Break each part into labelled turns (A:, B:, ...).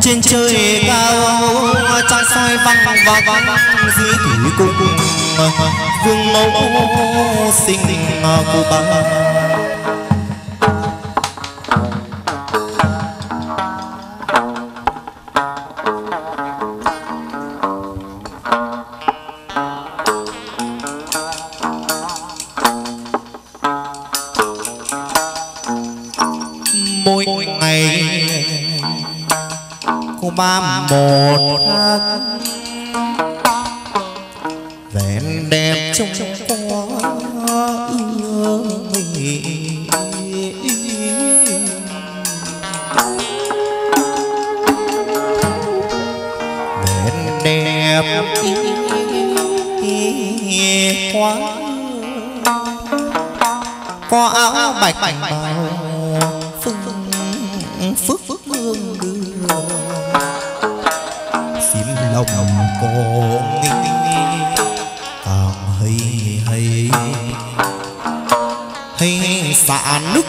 A: trên trời cao trăng soi văng văng dưới thủy cung vương mẫu sinh của bà. Mỗi ngày cô ba một tháng vẹn đẹp trong quá ưa mình vẹn đẹp quá có áo bạch bào phước hương đưa xin lòng con càng hay xả nước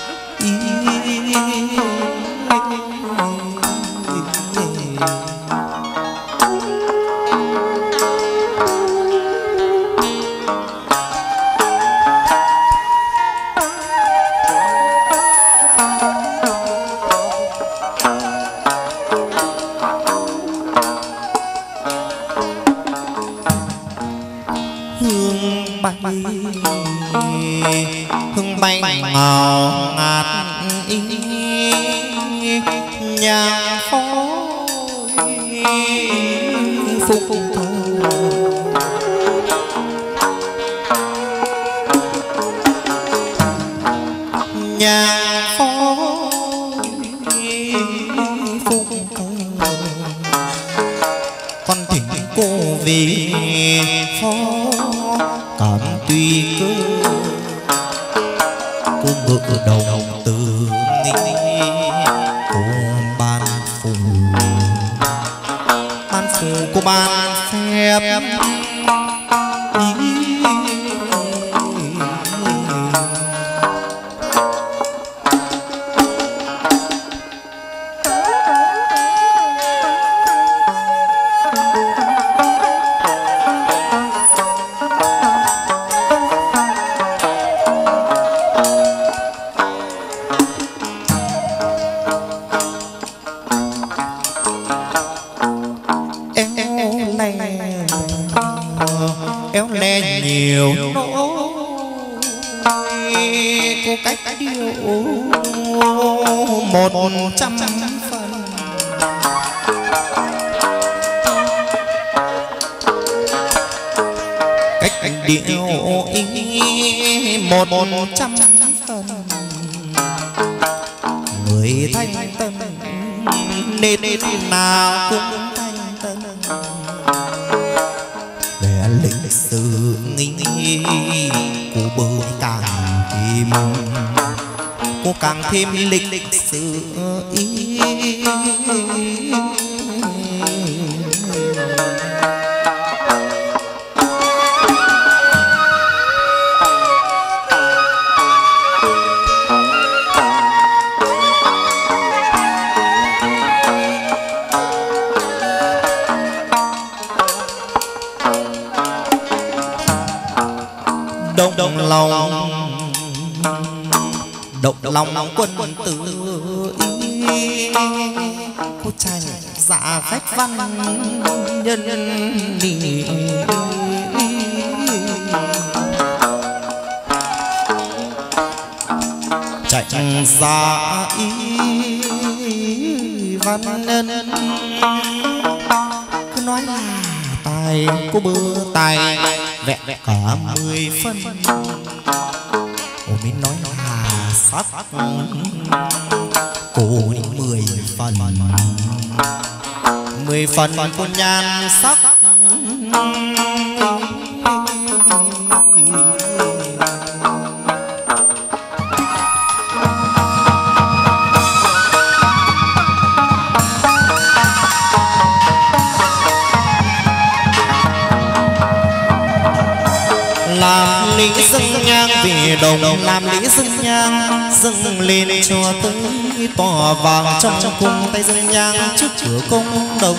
A: hương bay ngào ngạt nhà phố phúc nhà phố phúc con thỉnh cô về phố cảm tuy cơ cô ngự đầu từ cô ban phù cô ban phép éo le nhiều cô cách điều 100 phần cách điều 100 phần người thanh tân nên nào cũng thanh tân để lịch sử nghi cô bơi càng thêm cô càng thêm lịch sử ý động lòng quân tử ý cô tranh dạ khách văn nhân đi tranh dạ ý văn nhân cứ nói là tài cô bơ tài vẹn cả 10 phân cô mới nói là sắc cô đến 10 phần cô nhan sắc làm lễ dâng nhang về đồng làm lễ dâng nhang dâng lên cho tới tòa vàng trong cung tay dâng nhang trước cửa cung đồng.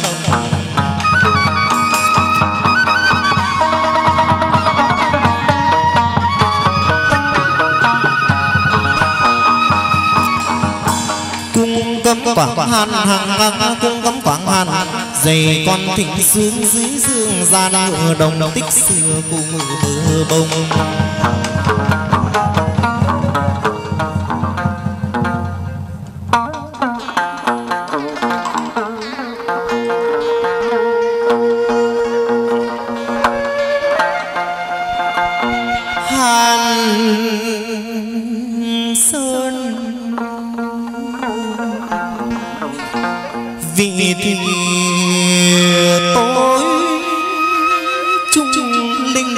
A: Cung cấm quảng hàn hàng cung cấm quảng hàn dày con thịnh sướng dưới dương gian ngựa đồng tích xưa cùng bờ bông. Vì thì tối trung linh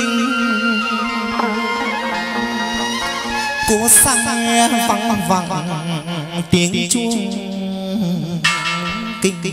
A: cô sang vắng vắng tiếng chuông kinh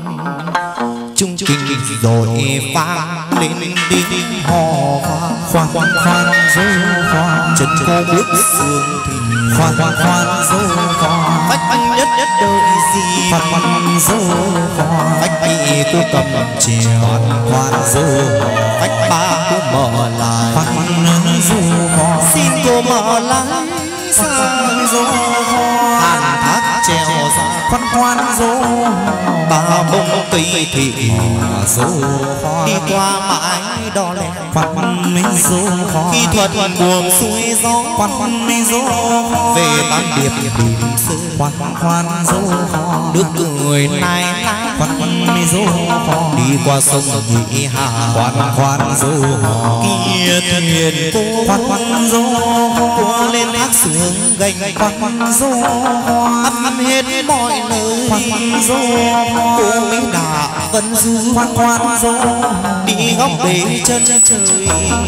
A: trung kinh rồi vang lên đi hò khoan khoan khoan dô khoan chân cô bước sương thì khoan khoan khoan dô khoan bách anh nhất nhất đời gì khoan khoan dô khoan bách bị cô cầm chèo khoan dô bách ba cô mở lại khoan khoan dô khoan xin cô mở lại sang dô khoan thác treo ra khoan khoan dô ba bông cây thị dô đi qua mãi đò lẻ khoan khoan mấy dô khi thuật buồn xuôi gió khoan khoan mấy dô về bán điệp bình sơ khoan khoan dô nước người này khoan khoan mấy dô đi qua sông Nhị Hà khoan khoan dô kia thuyền cô khoan khoan dô cô lên hát sướng gành khoan khoan dô ấp hết mọi nơi khoan khoan dô cô mới đã vẫn du khoan khoan dô đi góc bể chân trời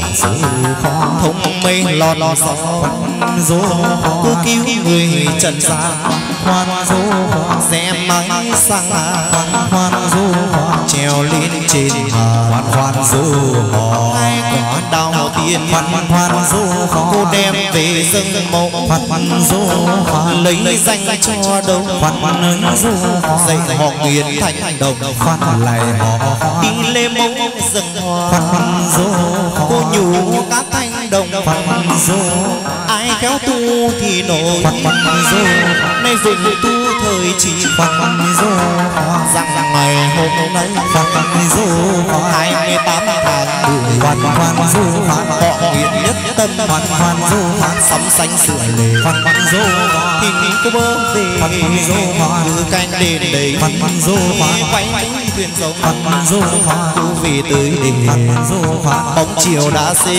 A: thông mây lọt gió dô cô cứu người trần gian khoan dô xe máy sang khoan dô treo lên trên khoan khoan dô hai có đào tiền khoan dô cô đem về dâng mộ khoan dô lấy danh cho đâu khoan dô dạy họ nghiền thành đồng khoan lại họ đi lên mông dâng hoa khoan dô cô nhủ các thanh đồng khoan dô ai khéo tu thì nổi khoan dô nay dùng tu thời chỉ khoan dô rằng ngày hôm nay khoan dô 28 tháng 10 khoan dô họ nguyện nhất tâm khoan dô sắm xanh sửa lề khoan dô hình cô bơ về ngư canh đền đầy khoan dô quay thuyền giống khoan dô cô về tới đền bóng chiều đã xế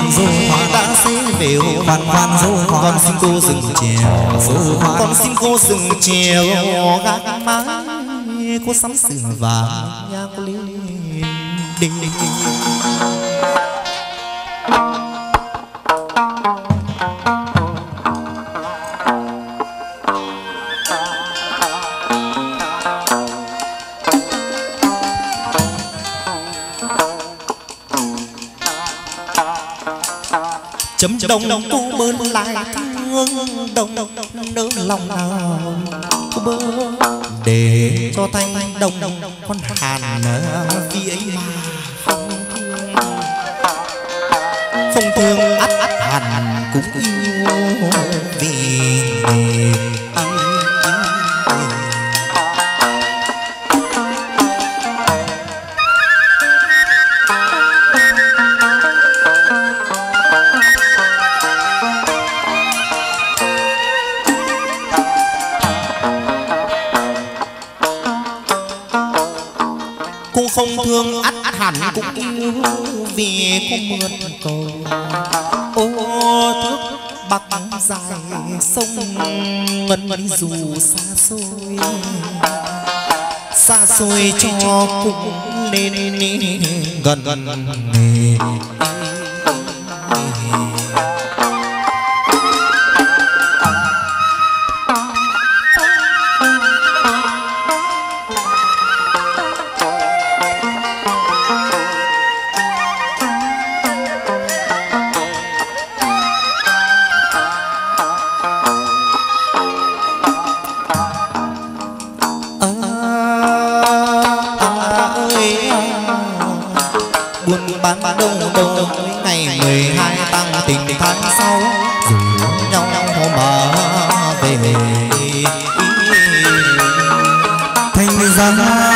A: về khoan dô con xin cô dừng chèo con xin cô dừng chèo gác mái cô sắm sửa vàng nha cô lên đinh đinh chấm đồng cô bơn lại thương đồng nỡ lòng nào cô bơ để cho thanh đồng con hàn vì ấy mà không thương ắt hàn cũng yêu vì không thương ắt hẳn cũng yêu vì có mượn cầu ô thước bắc dài sông ngân đi dù xa xôi cho cũng lên gần ban đông đông ngày 12 tăng tình tháng 6 rủ nhau mà về thành ra